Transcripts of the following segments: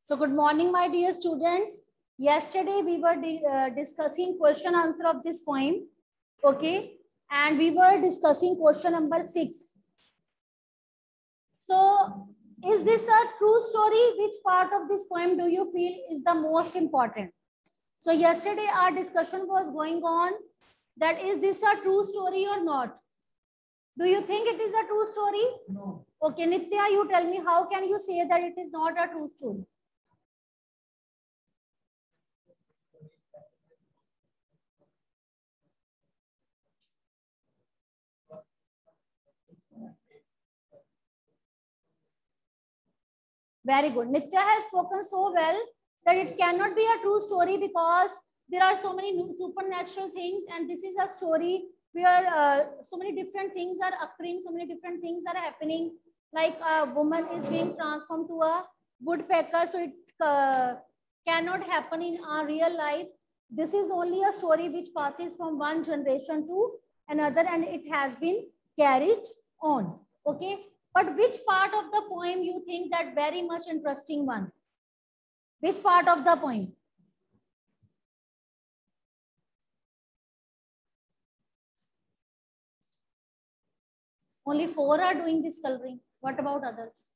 So good morning, my dear students. Yesterday we were discussing question answer of this poem. Okay. And we were discussing question number 6. So is this a true story? Which part of this poem do you feel is the most important? So yesterday our discussion was going on that is this a true story or not? Do you think it is a true story? No. Okay, Nitya, you tell me, how can you say that it is not a true story? Very good. Nitya has spoken so well that it cannot be a true story because there are so many supernatural things, and this is a story where so many different things are occurring, so many different things are happening. Like a woman is being transformed to a woodpecker, so it cannot happen in our real life. This is only a story which passes from one generation to another, and it has been carried on. Okay. But which part of the poem you think that very much interesting one? Which part of the poem? Only 4 are doing this coloring. What about others?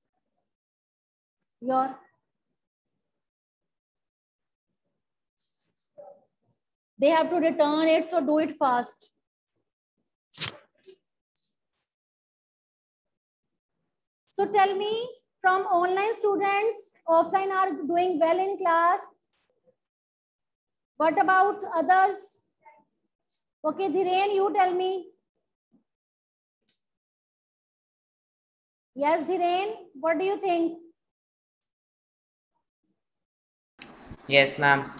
They have to return it, so do it fast. So tell me, from online students, offline are doing well in class. What about others? Okay, Dhiren, you tell me. Yes, Dhiren, what do you think? Yes, ma'am.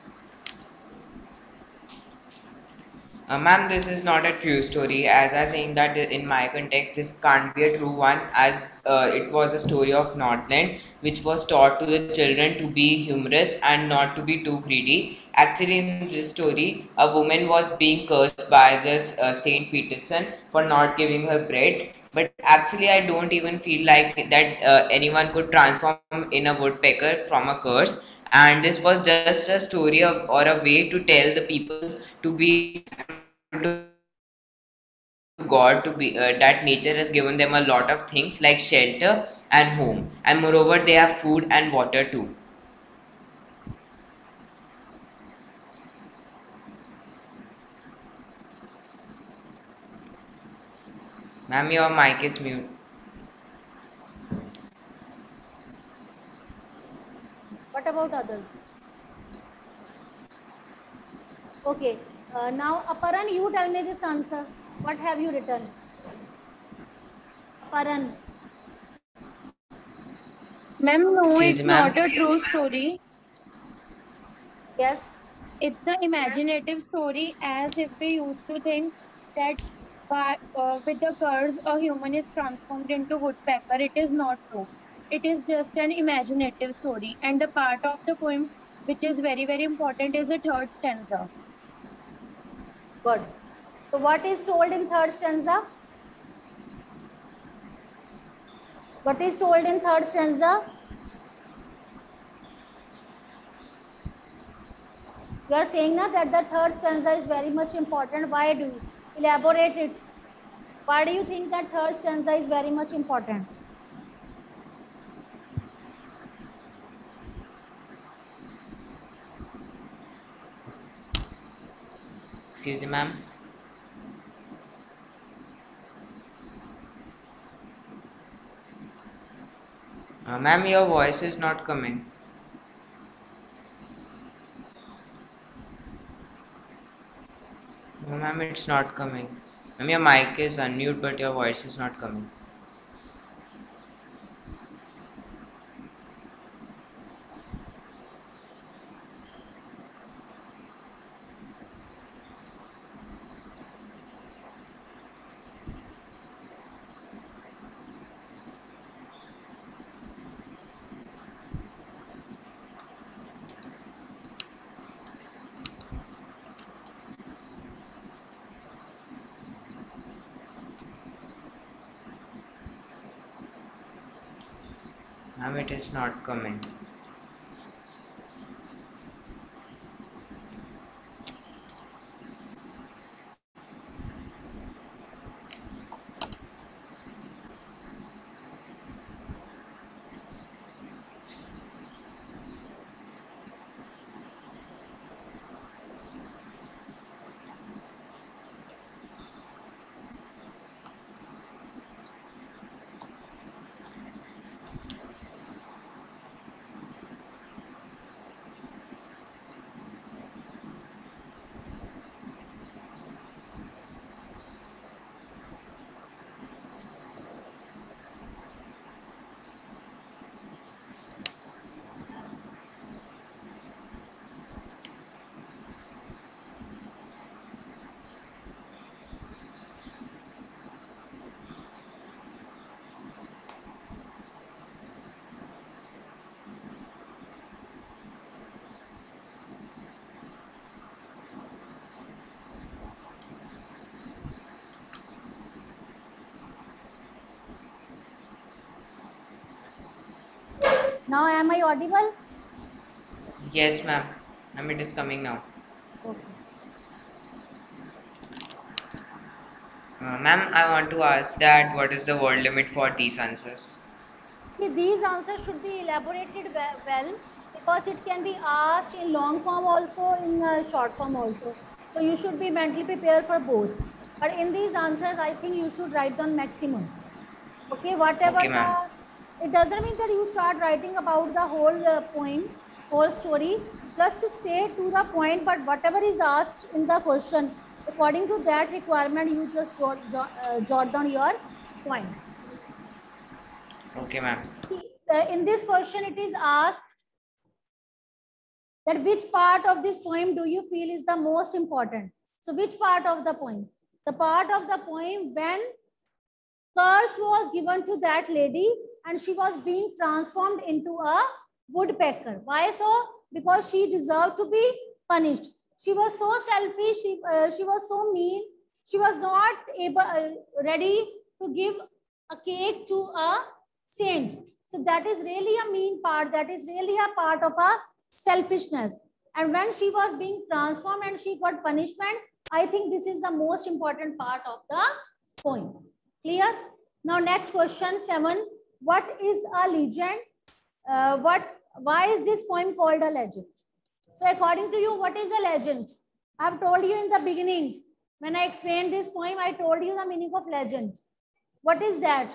Ma'am, this is not a true story, as I think that in my context, this can't be a true one, as it was a story of Nordland, which was taught to the children to be humorous and not to be too greedy. Actually, in this story, a woman was being cursed by this Saint Peterson for not giving her bread. But actually, I don't even feel like that anyone could transform in a woodpecker from a curse. And this was just a story of, or a way to tell the people to be to God, to be that nature has given them a lot of things like shelter and home, and moreover they have food and water too. Ma'am, your mic is mute. What about others? Okay. Now, Aparan, you tell me this answer. What have you written? Aparan. Ma'am, no, Excuse it's me, ma'am. not a true story. Yes. It's an imaginative story, as if we used to think that with the curse a human is transformed into woodpecker. It is not true. It is just an imaginative story. And the part of the poem which is very, very important is the third stanza. Good. So what is told in third stanza? What is told in third stanza? You are saying now that the third stanza is very much important. Why do you elaborate it? Why do you think that third stanza is very much important? Excuse me, ma'am. Ma'am, your voice is not coming. No, ma'am, it's not coming. Ma'am, your mic is unmute, but your voice is not coming. Ma'am, it is not coming. Now am I audible? Yes, ma'am. Ma'am, it is coming now. Okay. Ma'am, I want to ask that what is the word limit for these answers? See, these answers should be elaborated well because it can be asked in long form also, in short form also. So you should be mentally prepared for both. But in these answers, I think you should write down maximum. Okay, whatever Okay, ma'am. it doesn't mean that you start writing about the whole poem, whole story. Just stay to the point, but whatever is asked in the question, according to that requirement, you just jot down your points. Okay, ma'am. In this question, it is asked that which part of this poem do you feel is the most important? So which part of the poem? The part of the poem when curse was given to that lady and she was being transformed into a woodpecker. Why so? Because she deserved to be punished. She was so selfish, she was so mean, she was not ready to give a cake to a saint. So that is really a mean part, that is really a part of a selfishness. And when she was being transformed and she got punishment, I think this is the most important part of the poem. Clear? Now next question 7. What is a legend? Why is this poem called a legend? So according to you, what is a legend? I have told you in the beginning. When I explained this poem, I told you the meaning of legend. What is that?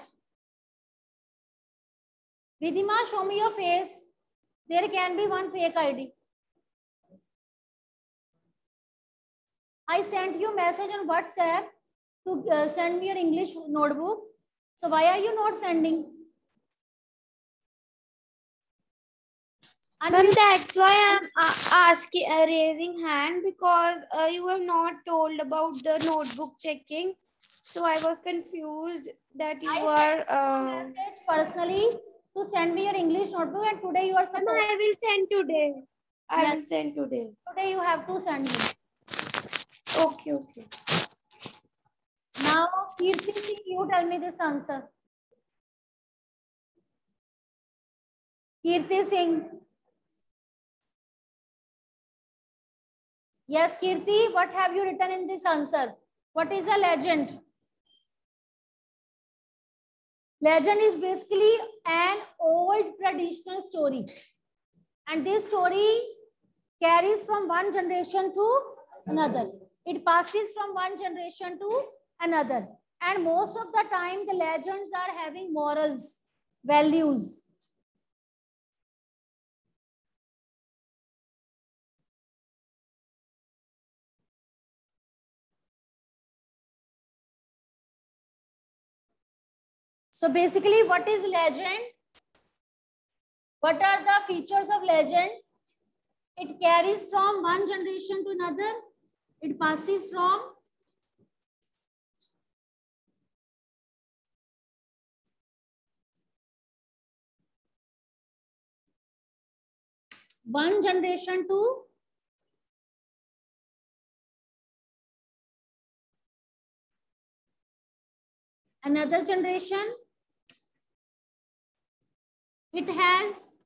Ridhima, show me your face. There can be one fake ID. I sent you a message on WhatsApp to send me your English notebook. So why are you not sending? Ma'am, that's why I'm asking, raising hand, because you have not told about the notebook checking. So I was confused that you are. Message personally to send me your English notebook, and today you are supposed. I will send today. I will send today. Today you have to send me. Okay, okay. Now, Kirti Singh, you tell me this answer. Kirti Singh. Yes, Kirti, what have you written in this answer? What is a legend? Legend is basically an old traditional story. And this story carries from one generation to another. It passes from one generation to another. And most of the time, the legends are having morals, values. So basically, what is legend? What are the features of legends? It carries from one generation to another. It passes from one generation to another generation. It has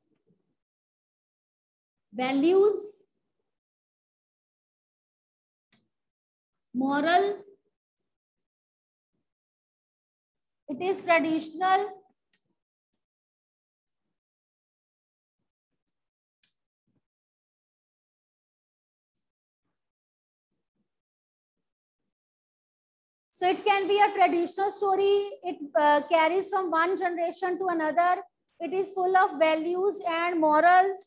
values, moral, it is traditional, so it can be a traditional story. It carries from one generation to another. It is full of values and morals.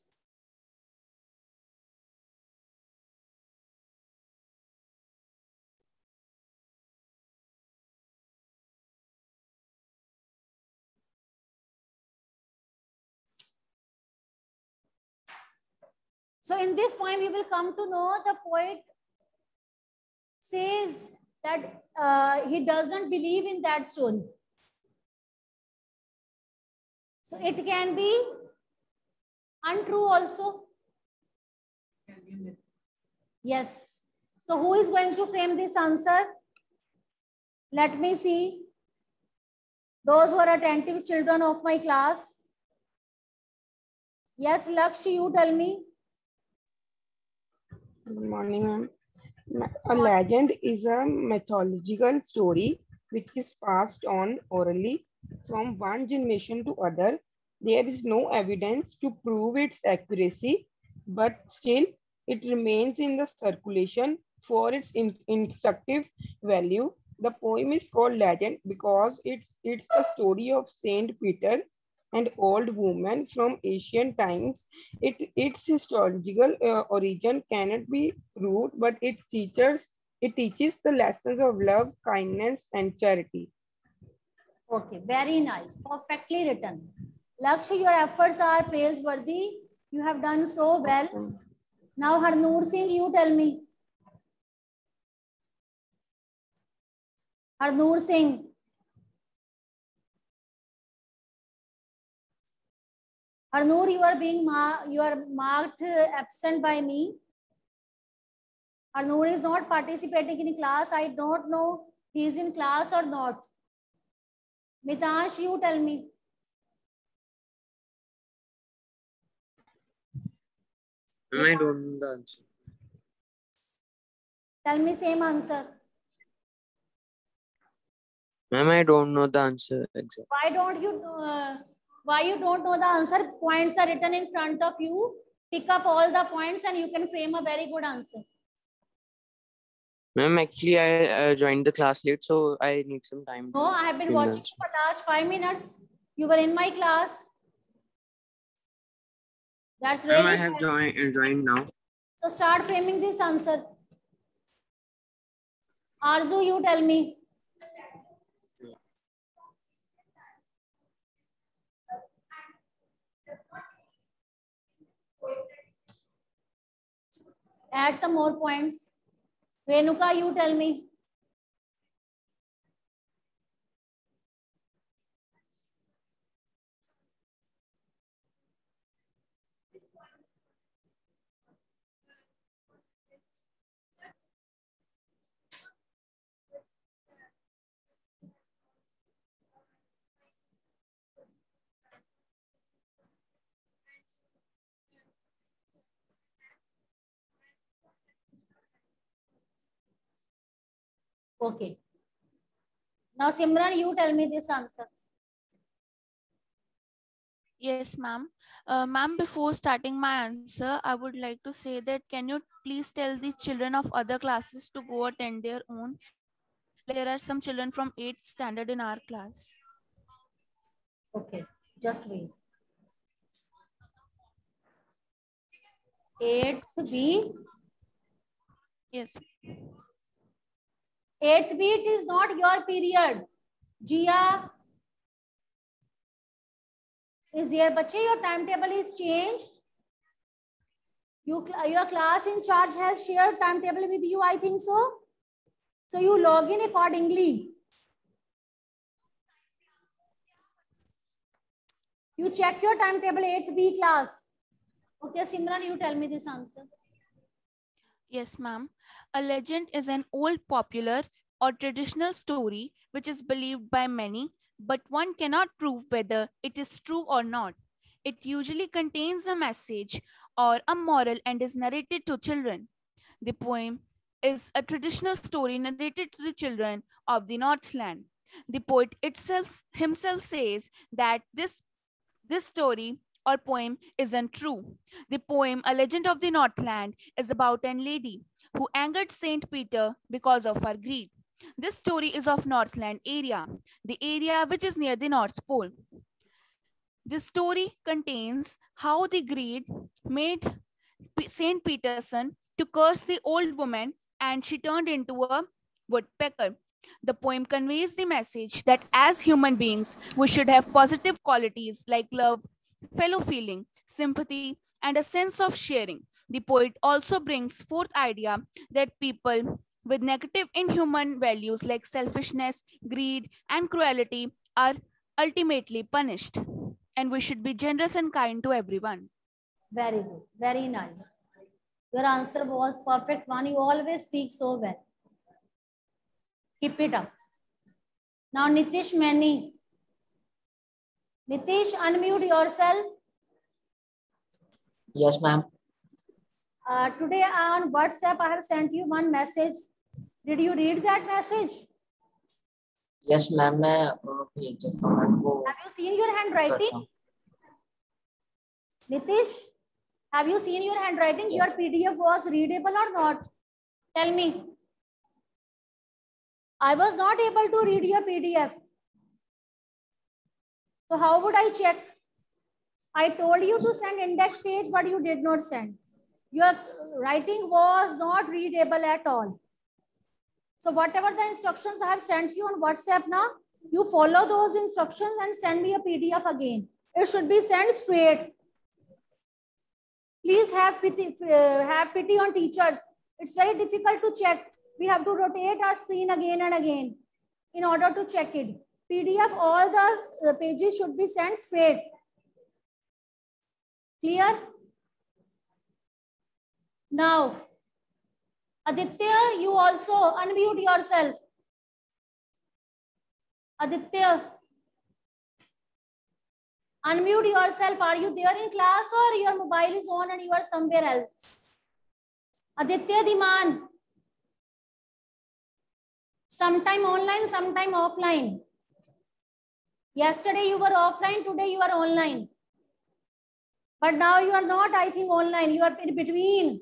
So in this poem, you will come to know the poet says that he doesn't believe in that story. So it can be untrue also. Yes. So who is going to frame this answer? Let me see. Those who are attentive children of my class. Yes, Laksh, you tell me. Good morning, ma'am. A legend is a mythological story which is passed on orally from one generation to other. There is no evidence to prove its accuracy, but still it remains in the circulation for its instructive value. The poem is called legend because it's the story of Saint Peter, an old woman from ancient times. Its historical origin cannot be proved, but it teaches the lessons of love, kindness, and charity. Okay, very nice. Perfectly written. Laksh, your efforts are praiseworthy. You have done so well. Now, Harnoor Singh, you tell me. Harnoor Singh. Harnoor, you are marked absent by me. Harnoor is not participating in class. I don't know he is in class or not. Mitansh, you tell me. I don't know the answer. Tell me same answer. Ma'am, I don't know the answer exactly. Why you don't know the answer? Points are written in front of you. Pick up all the points and you can frame a very good answer. Ma'am, actually, I joined the class late, so I need some time. No, I have been watching you for last 5 minutes. You were in my class. That's really. Ma'am, I have joined now. So start framing this answer. Arzu, you tell me. Add some more points. Renuka, you tell me. Okay. Now, Simran, you tell me this answer. Yes, ma'am. Ma'am, before starting my answer, I would like to say that can you please tell the children of other classes to go attend their own? There are some children from 8th standard in our class. Okay, just wait. 8th B. Yes. 8th B, it is not your period. Jia is there, bache, your timetable is changed. Your class in charge has shared timetable with you, I think so. So you log in accordingly. You check your timetable, 8th B class. Okay, Simran, you tell me this answer. Yes, ma'am. A legend is an old popular or traditional story which is believed by many, but one cannot prove whether it is true or not. It usually contains a message or a moral and is narrated to children. The poem is a traditional story narrated to the children of the Northland. The poet himself says that this story or poem isn't true. The poem, A Legend of the Northland, is about a lady who angered Saint Peter because of her greed. This story is of Northland area, the area which is near the North Pole. This story contains how the greed made Saint Peterson to curse the old woman and she turned into a woodpecker. The poem conveys the message that as human beings, we should have positive qualities like love, fellow feeling, sympathy, and a sense of sharing. The poet also brings forth idea that people with negative inhuman values like selfishness, greed, and cruelty are ultimately punished. And we should be generous and kind to everyone. Very good. Very nice. Your answer was perfect one. You always speak so well. Keep it up. Now, Nitish Mani. Nitish, unmute yourself. Yes, ma'am. Today on WhatsApp, I have sent you one message. Did you read that message? Yes, ma'am. मैं भेज देता हूँ ma'am को. Have you seen your handwriting? Nitish, have you seen your handwriting? Yes. Your PDF was readable or not? Tell me. I was not able to read your PDF. So how would I check? I told you to send index page, but you did not send. Your writing was not readable at all. So whatever the instructions I have sent you on WhatsApp now, you follow those instructions and send me a PDF again. It should be sent straight. Please have pity on teachers. It's very difficult to check. We have to rotate our screen again and again in order to check it. PDF, all the pages should be sent straight. Clear? Now, Aditya, you also unmute yourself. Aditya, unmute yourself. Are you there in class or your mobile is on and you are somewhere else? Aditya Diman. Sometime online, sometime offline. Yesterday you were offline, today you are online. But now you are not, I think, online. You are in between.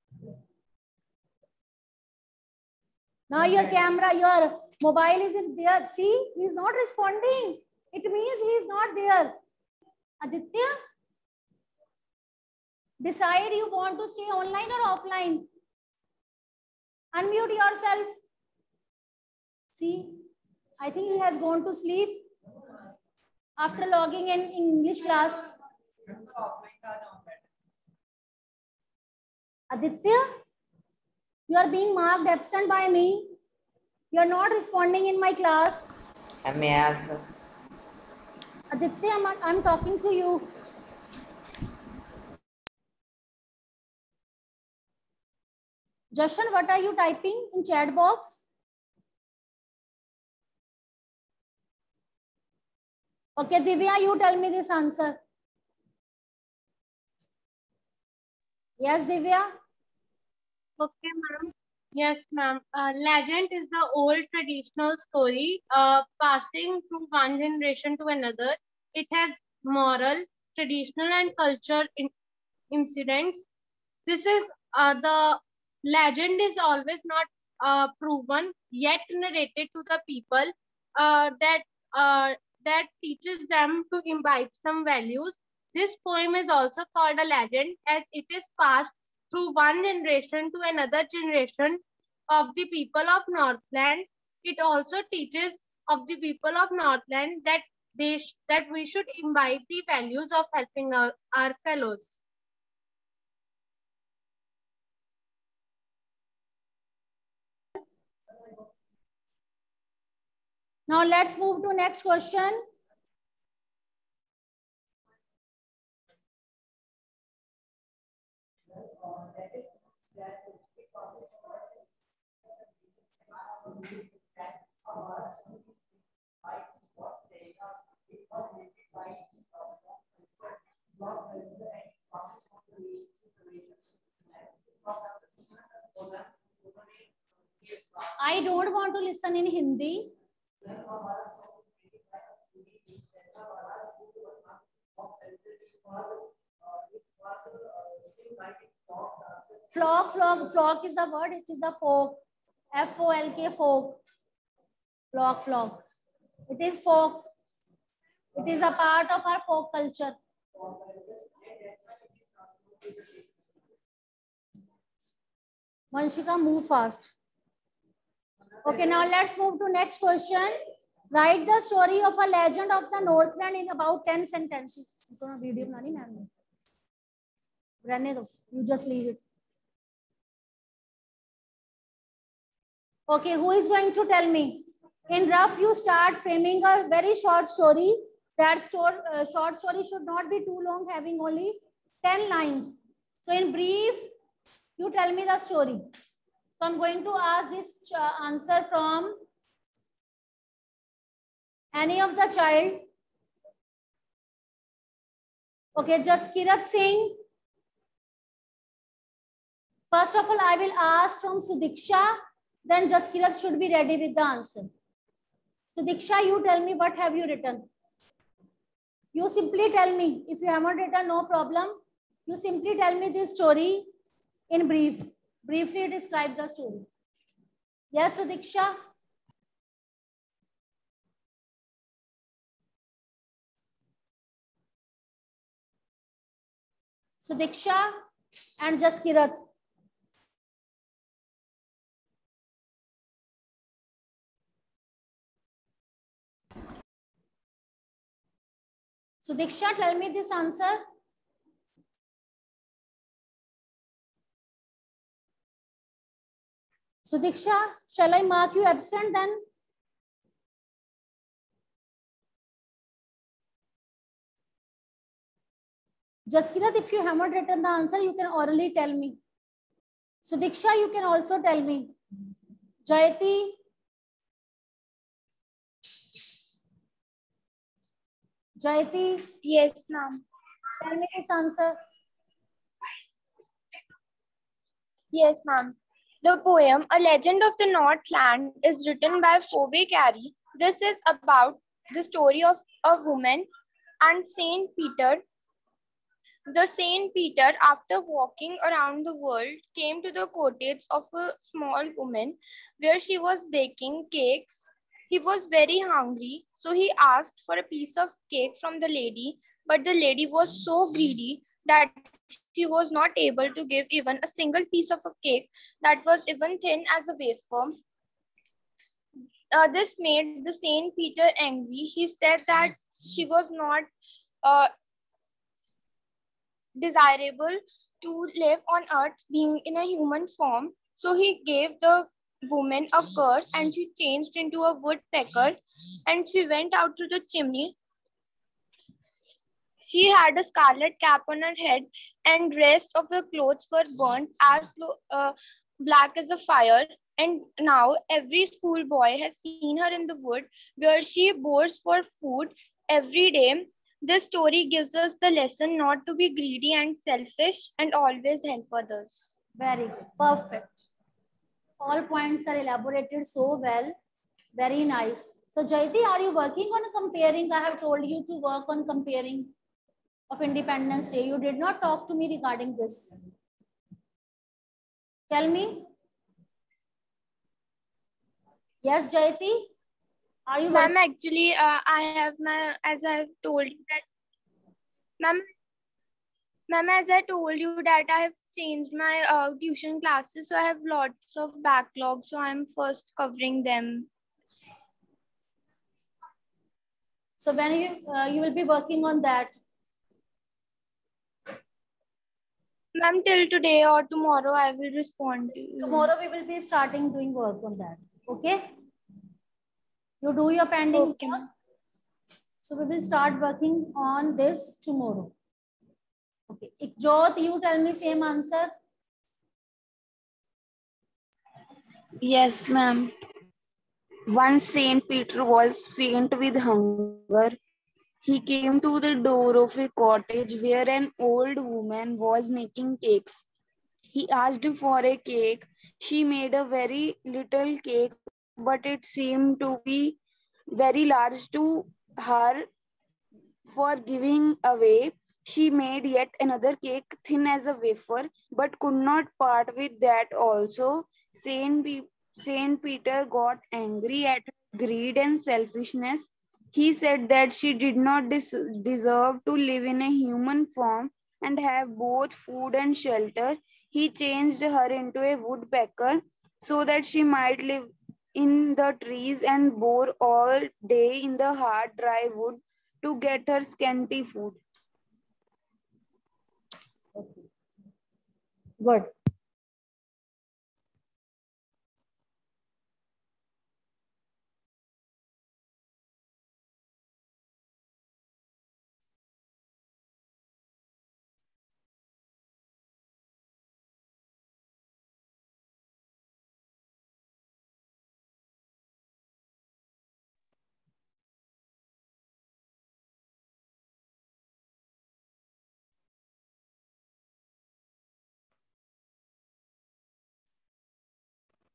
Now your camera, your mobile is in there. See, he is not responding. It means he is not there. Aditya, decide you want to stay online or offline. Unmute yourself. See, I think he has gone to sleep after logging in English class. Aditya, you are being marked absent by me. You are not responding in my class. And may I answer? Aditya, I'm talking to you. Jashan, what are you typing in chat box? Okay, Divya, you tell me this answer. Yes, Divya? Okay, ma'am. Yes, ma'am. Legend is the old traditional story passing from one generation to another. It has moral, traditional, and culture incidents. This is the legend is always not proven, yet narrated to the people that teaches them to imbibe some values. This poem is also called a legend as it is passed through one generation to another generation of the people of Northland. It also teaches of the people of Northland that that we should imbibe the values of helping our fellows. Now let's move to next question. I don't want to listen in Hindi. Flock is a word. It is a folk. F-O-L-K, folk. Flock. It is folk. It is a part of our folk culture. Vanshika, move fast. Okay, now let's move to next question. Write the story of a legend of the Northland in about 10 sentences. You just leave it. Okay, who is going to tell me? In rough, you start framing a very short story. That short story should not be too long, having only 10 lines. So in brief, you tell me the story. So I'm going to ask this answer from any of the child. Okay, just Kirat Singh, First of all, I will ask from Sudiksha, then Jaskirat should be ready with the answer. Sudiksha, you tell me what have you written. You simply tell me. If you haven't written, no problem. You simply tell me this story in brief. Briefly describe the story. Yes, Sudiksha? Sudiksha and Jaskirat. Sudiksha, tell me this answer. Sudiksha, shall I mark you absent then? Jaskirat, if you haven't written the answer, you can orally tell me. Sudiksha, you can also tell me. Jayati. Jayati. Yes, ma'am. Tell me this answer. Yes, ma'am. The poem A Legend of the Northland is written by Phoebe Cary. This is about the story of a woman and Saint Peter. The Saint Peter, after walking around the world, came to the cottage of a small woman where she was baking cakes. He was very hungry, so he asked for a piece of cake from the lady, but the lady was so greedy that she was not able to give even a single piece of a cake that was even thin as a wafer. This made the Saint Peter angry. He said that she was not uh, desirable to live on earth being in a human form. So he gave the woman a curse and she changed into a woodpecker and she went out to the chimney. She had a scarlet cap on her head and rest of the clothes were burnt as black as a fire. And now every schoolboy has seen her in the wood where she bores for food every day. This story gives us the lesson not to be greedy and selfish and always help others. Very good. Perfect. All points are elaborated so well. Very nice. So Jayati, are you working on comparing? I have told you to work on comparing of Independence Day. You did not talk to me regarding this. Tell me. Yes, Jayati. Are you Ma'am, actually, I have as I have told you that, ma'am, as I told you that I have changed my tuition classes, so I have lots of backlogs, so I'm first covering them. So when you will be working on that? Ma'am, till today or tomorrow, I will respond to you. Tomorrow we will be starting doing work on that. Okay? You do your pending work. So we will start working on this tomorrow. Okay. Ikjot, you tell me same answer. Yes, ma'am. Once Saint Peter was faint with hunger. He came to the door of a cottage where an old woman was making cakes. He asked for a cake. She made a very little cake, but it seemed to be very large to her for giving away. She made yet another cake thin as a wafer, but could not part with that also. Saint Peter got angry at her greed and selfishness. He said that she did not deserve to live in a human form and have both food and shelter. He changed her into a woodpecker so that she might live in the trees and bore all day in the hard, dry wood to get her scanty food. Okay. Good.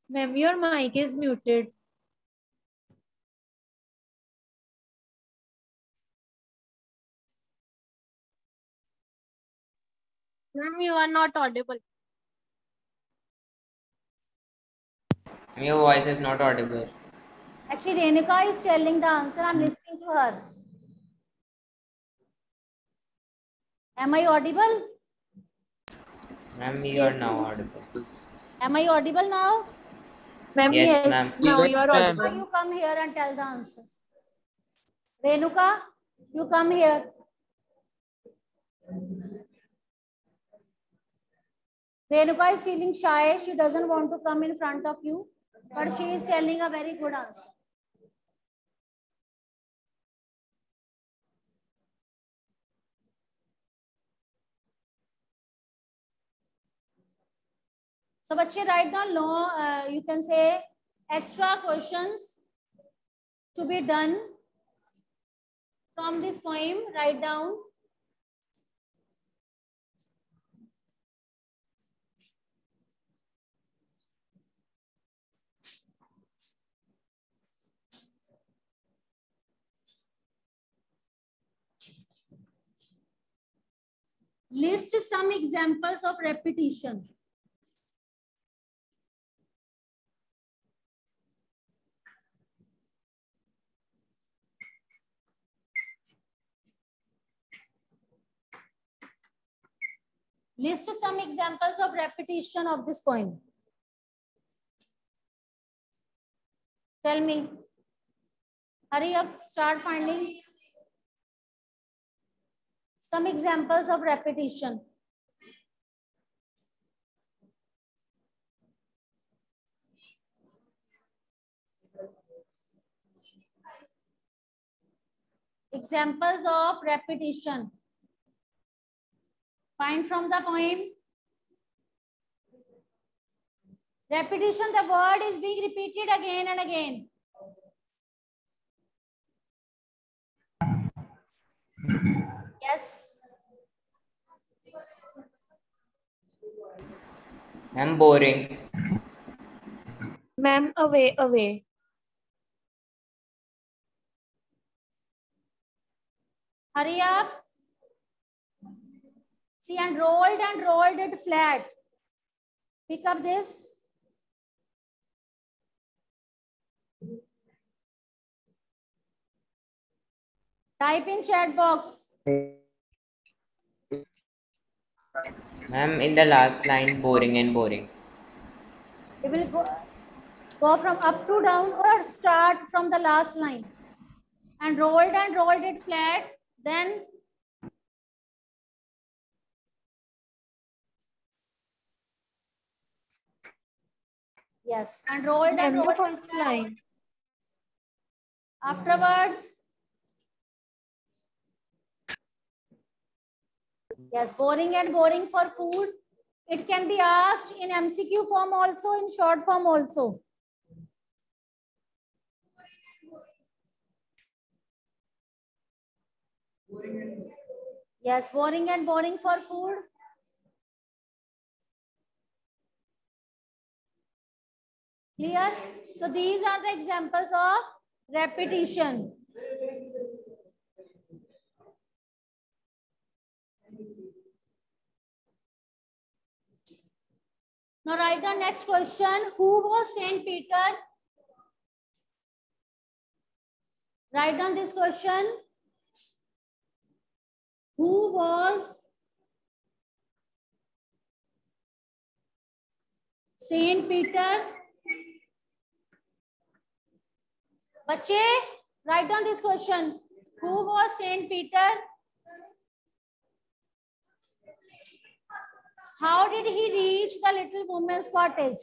Ma'am, your mic is muted. Ma'am, you are not audible. Your voice is not audible. Actually, Renuka is telling the answer. I'm listening to her. Am I audible? Ma'am, you are now audible. Am I audible now? Ma'am, Yes, yes, ma'am. now Yes, you are ma'am. Now audible. you come here and tell the answer. Renuka, you come here. Renuka is feeling shy. She doesn't want to come in front of you, but she is telling a very good answer. So, बच्चे write down you can say extra questions to be done from this poem. Write down. List some examples of repetition. List some examples of repetition of this poem. Tell me. Hurry up, start finding some examples of repetition. Examples of repetition. Find from the poem. Repetition, the word is being repeated again and again. Yes. Ma'am, boring. Ma'am, away. Hurry up. See, and rolled it flat. Pick up this. Type in chat box. Ma'am, in the last line, boring and boring. It will go from up to down or start from the last line. And rolled it flat. Then yes, and rolled Ma'am, the it first flat. line. Afterwards, yes, boring and boring for food. It can be asked in MCQ form also, in short form also. Yes, boring and boring for food. Clear? So these are the examples of repetition. Now write the next question. Who was Saint Peter? Write down this question. Who was Saint Peter? Bache, write down this question. Who was Saint Peter? How did he reach the little woman's cottage?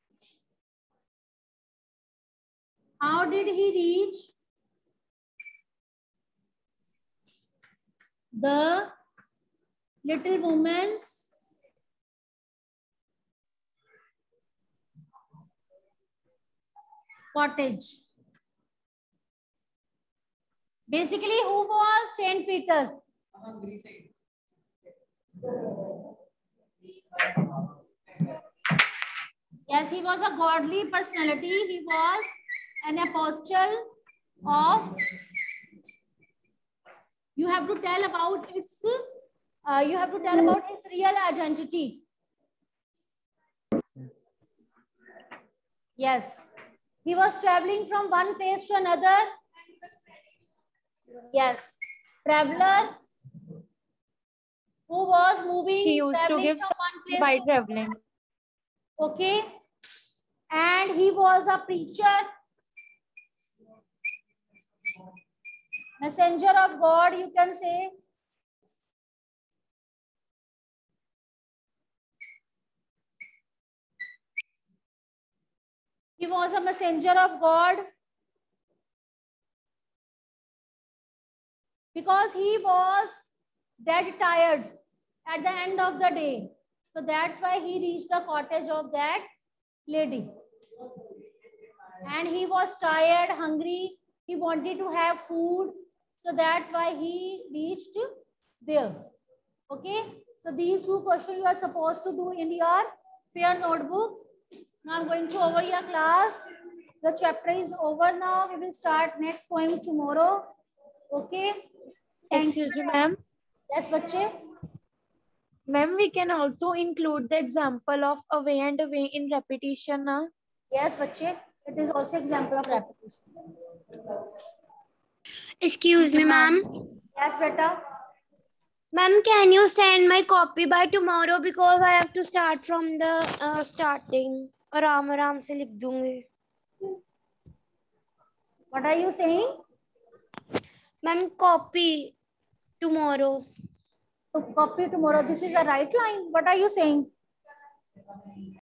How did he reach the little woman's cottage? Basically, who was Saint Peter? Yes, he was a godly personality. He was an apostle of. You have to tell about its. You have to tell about his real identity. Yes, he was traveling from one place to another. Yes, traveler who was moving, He used to traveling give from one place by to traveling. okay, and he was a preacher, messenger of God, you can say. He was a messenger of God because he was dead tired at the end of the day. So that's why he reached the cottage of that lady. And he was tired, hungry. He wanted to have food. So that's why he reached there. Okay. So these two questions you are supposed to do in your fair notebook. Now I'm going to over your class. The chapter is over now. We will start next poem tomorrow. Okay. Thank Excuse you. me, ma'am. Yes, bache. Ma'am, we can also include the example of away and away in repetition. Now. Yes, bache. It is also example of repetition. Excuse me, ma'am. Yes, beta. Ma'am, can you send my copy by tomorrow because I have to start from the starting. आराम आराम से लिख दूंगी. What are you saying? Ma'am, copy tomorrow. To copy tomorrow. This is a right line. What are you saying?